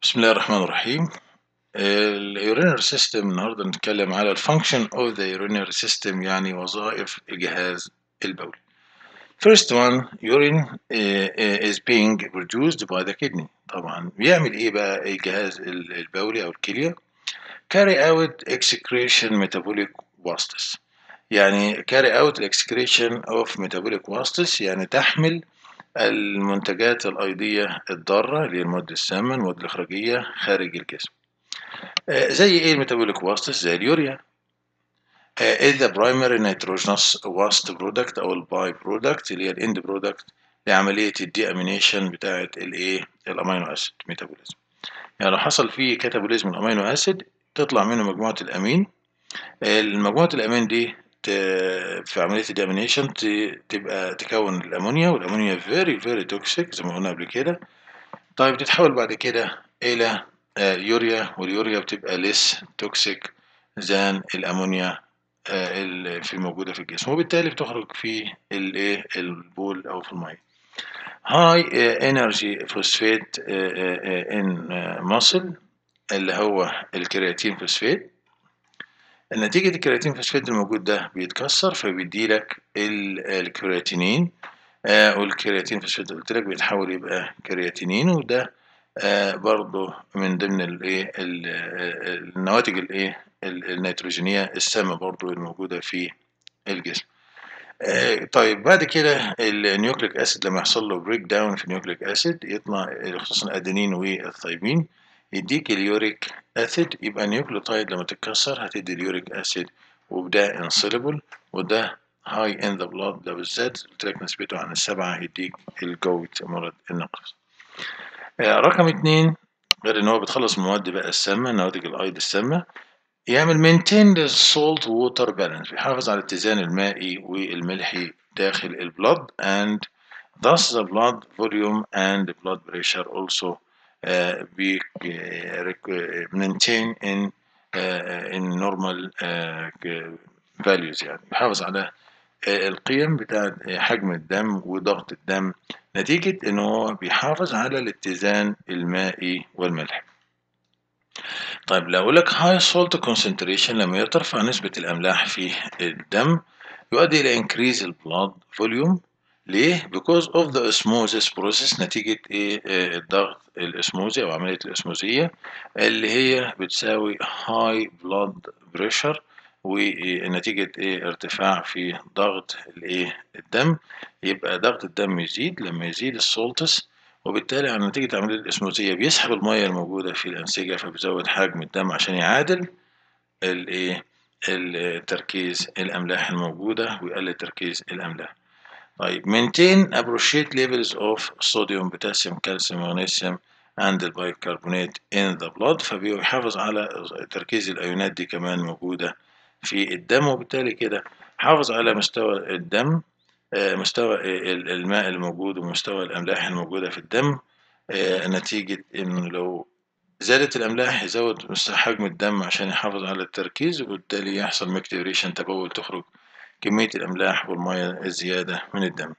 بسم الله الرحمن الرحيم. اليورينري سيستم النهارده نتكلم على الفانكشن اوف ذا urinary system، يعني وظائف الجهاز البولي. First one, urine is being produced by the kidney. طبعا بيعمل ايه بقى الجهاز البولي او الكلية؟ carry out excretion metabolic wastes. يعني carry out excretion of metabolic wastes، يعني تحمل المنتجات الأيضية الضارة اللي هي المواد السامة، المواد الإخراجية خارج الجسم. زي ايه الميتابوليك واستس؟ زي اليوريا. is the primary nitrogenous waste product او الباي برودكت اللي هي الاند برودكت لعمليه الدي امينيشن بتاعه الايه الامينو اسيد ميتابوليزم. يعني لو حصل فيه كاتابوليزم الامينو اسيد تطلع منه مجموعه الامين. المجموعه الامين دي في عمليه الدي امينيشن تبقى تكون الامونيا، والامونيا فيري فيري توكسيك زي ما قلنا قبل كده. طيب تتحول بعد كده إلى يوريا، واليوريا بتبقى less toxic than الأمونيا في موجودة في الجسم، وبالتالي بتخرج في الإيه البول أو في المية. high energy phosphate in muscle اللي هو الكرياتين فوسفات. نتيجة الكرياتين فوسفات الموجود ده بيتكسر فبيديلك الكرياتينين، والكرياتين فوسفات قلت لك بيتحول يبقى كرياتينين، وده برضه من ضمن الايه النواتج الايه النيتروجينيه السامه برضه الموجوده في الجسم. طيب بعد كده النيوكليك اسيد لما يحصل له بريك داون في النيوكليك اسيد يطلع خصوصا الادينين والثايمين يديك اليوريك اسيد، يبقى النيوكليوتايد لما تتكسر هتدي اليوريك اسيد، وده انسوليبل، وده هاي ان ذا بلاد. ده بالذات قلت لك نسبته عن السبعة يديك الجوت مرض النقرس. رقم اتنين، غير ان هو بتخلص من المواد بقى السامة، نواتج الايض السامة، يعمل maintain the salt water balance، بيحافظ على الاتزان المائي والملحي داخل البلد، and thus the blood volume and blood pressure also be maintain in normal values. يعني بيحافظ على القيم بتاعة حجم الدم وضغط الدم، نتيجة إن هو بيحافظ على الاتزان المائي والملحي. طيب لو أقول لك high salt concentration، لما ترفع نسبة الأملاح في الدم يؤدي إلى increase blood volume. ليه؟ because of the osmosis process، نتيجة إيه؟ الضغط الأسموزي أو عملية الأسموزية اللي هي بتساوي high blood pressure، ونتيجة إيه؟ ارتفاع في ضغط الإيه؟ الدم. يبقى ضغط الدم يزيد لما يزيد السولتس، وبالتالي على نتيجة عملية الأسموزية بيسحب المية الموجودة في الأنسجة فبيزود حجم الدم عشان يعادل الإيه؟ التركيز الأملاح الموجودة ويقلل تركيز الأملاح. طيب maintain appropriate levels of sodium, potassium, calcium, magnesium and bicarbonate in the blood، فبيحافظ على تركيز الأيونات دي كمان موجودة في الدم، وبالتالي كده حافظ على مستوى الدم، مستوى الماء الموجود ومستوى الأملاح الموجودة في الدم. نتيجة إنه لو زادت الأملاح يزود حجم الدم عشان يحافظ على التركيز، وبالتالي يحصل ميكتوريشن تبول، تخرج كمية الأملاح والمياه الزيادة من الدم.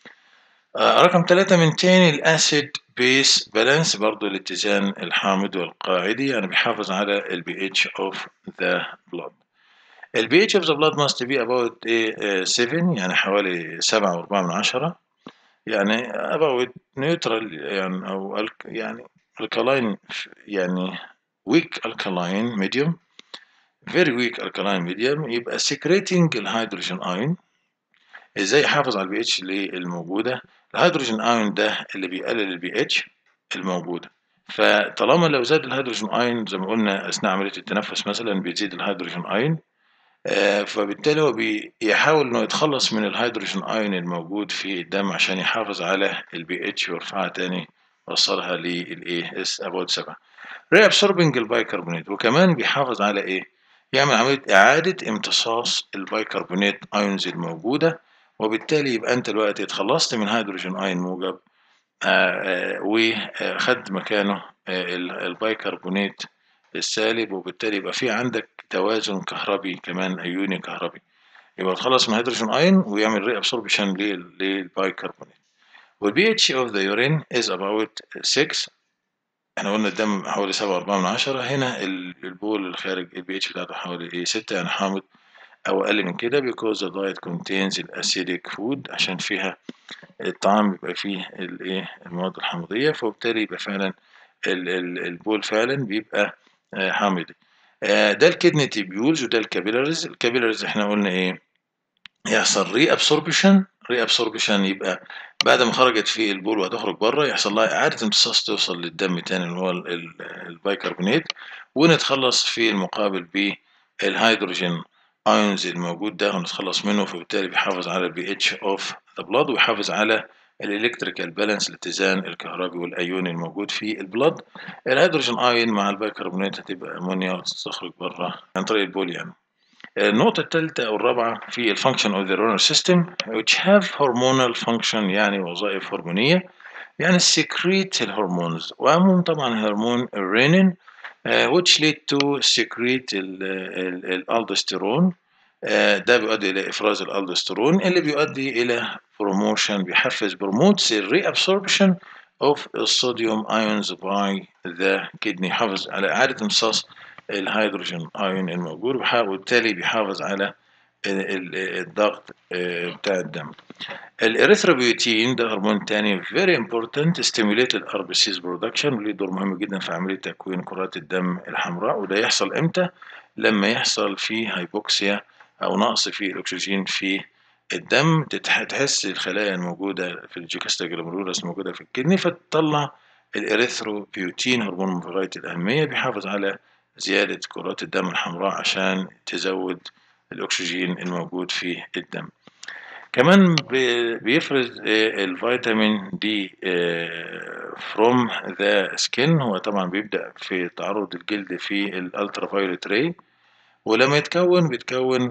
رقم 3 maintain الأسيد بيس بالانس، برضو الاتزان الحامض والقاعدي، يعني بيحافظ على ال pH of the blood. ال pH of the blood must be about 7، يعني حوالي 7.4، يعني about neutral، يعني أو يعني alkaline، يعني weak alkaline medium، very weak alkaline medium. يبقى secreting الهيدروجين ايون. ازاي يحافظ على البي اتش اللي الموجوده؟ الهيدروجين ايون ده اللي بيقلل البي اتش الموجوده، فطالما لو زاد الهيدروجين ايون زي ما قلنا اثناء عمليه التنفس مثلا بيزيد الهيدروجين ايون، فبالتالي هو بيحاول انه يتخلص من الهيدروجين ايون الموجود في الدم عشان يحافظ على البي اتش ويرفعها تاني، وصلها للايه اس اباوت 7. ري ابسوربنج البايكربونات، وكمان بيحافظ على ايه؟ يعمل عمليه اعاده امتصاص البايكربونات ايونز الموجوده، وبالتالي يبقى انت دلوقتي اتخلصت من هيدروجين ايون موجب وخد مكانه البايكربونات السالب، وبالتالي يبقى في عندك توازن كهربي كمان ايوني كهربي. يبقى اتخلص من هيدروجين ايون ويعمل ري ابسوربشن للبايكربونات. والبي اتش of the urine is about 6، احنا قلنا الدم حوالي 7.4، هنا البول الخارج البي اتش بتاعته حوالي ايه 6، يعني حامض أو أقل من كده because the diet contains الأسيديك food، عشان فيها الطعام بيبقى فيه الإيه المواد الحمضية، فبالتالي يبقى فعلا البول فعلا بيبقى حامضي. ده الكدني تيبيولز وده الكابيلاريز. الكابيلاريز احنا قلنا ايه، يحصل ري ابسوربشن، يبقى بعد ما خرجت في البول وهتخرج بره يحصل لها اعاده امتصاص توصل للدم تاني اللي هو البيكربونات، ونتخلص في المقابل بالهيدروجين ايونز الموجود ده ونتخلص منه، فبالتالي بيحافظ على البي اتش اوف ذا بلاد ويحافظ على الالكتريكال بالانس الاتزان الكهربي والايوني الموجود في البلاد. الهيدروجين ايون مع البيكربونات هتبقى امونيا وتخرج بره عن طريق البول يعني. النقطة الثالثة أو الرابعة في ال function of the renal system which have hormonal function، يعني وظائف هرمونية، يعني secrete الهرمونز، وأهمهم طبعا هرمون الرينين which lead to secrete الالدوستيرون. ده بيؤدي إلى إفراز الالدوستيرون اللي بيؤدي إلى promotion، بيحفز promotes the reabsorption of sodium ions by the kidney، يحافظ على إعادة امتصاص الهيدروجين ايون الموجود، وبالتالي بيحافظ على الضغط بتاع الدم. الاريثروبيوتين ده هرمون تاني very important stimulate ال RBCs production، وليه دور مهم جدا في عملية تكوين كرات الدم الحمراء، وده يحصل امتى؟ لما يحصل فيه هايبوكسيا أو نقص في الأكسجين في الدم، تحس الخلايا الموجودة في الجوكستا جلوميرولس الموجودة في الكدني فتطلع الاريثروبيوتين، هرمون في غاية الأهمية بيحافظ على زيادة كرات الدم الحمراء عشان تزود الأكسجين الموجود في الدم. كمان بيفرز الفيتامين دي from the skin، هو طبعا بيبدأ في تعرض الجلد في الالترا فايولت راي، ولما بيتكون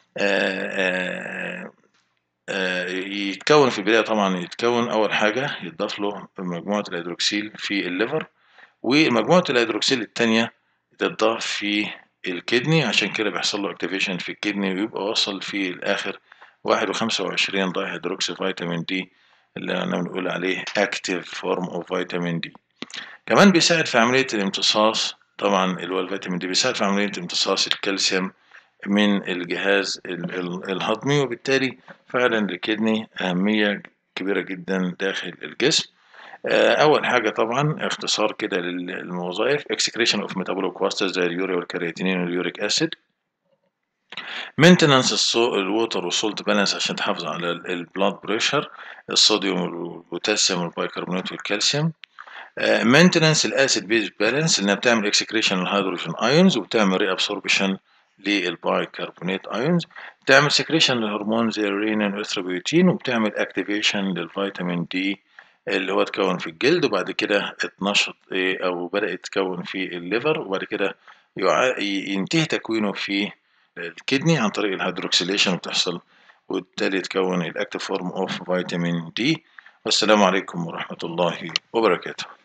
يتكون في البداية طبعا، يتكون أول حاجة يضاف له مجموعة الهيدروكسيل في الليفر، ومجموعة الهيدروكسيل التانية تضاف في الكدني، عشان كده بيحصل له اكتيفيشن في الكدني ويبقى وصل في الآخر 1.25 داي هيدروكسي فيتامين دي اللي أنا بنقول عليه active form of vitamin D. كمان بيساعد في عملية الامتصاص، طبعا اللي هو الفيتامين دي بيساعد في عملية امتصاص الكالسيوم من الجهاز الهضمي، وبالتالي فعلا الكدني أهمية كبيرة جدا داخل الجسم. أول حاجة طبعا اختصار كده للوظائف excretion of metabolic wastes زي اليوريا والكرياتينين واليوريك أسيد، maintenance الووتر والسولت بالانس عشان تحافظ على البلاد بريشر، الصوديوم والبوتاسيوم والبيكربونات والكالسيوم، maintenance الاسيد بيز بالانس انها بتعمل اكسكريشن للهيدروجين ايونز وبتعمل ري ابسوربشن للبايكربونات ايونز، بتعمل سكريشن للهرمون زي الرينين والاريثروبيوتين، وبتعمل اكتيفيشن للفيتامين دي اللي هو اتكون في الجلد وبعد كده اتنشط او بدأ يتكون في الليفر، وبعد كده ينتهي تكوينه في الكدني عن طريق الهيدروكسيليشن بتحصل، وبالتالي يتكون الاكتيف فورم اوف فيتامين دي. والسلام عليكم ورحمة الله وبركاته.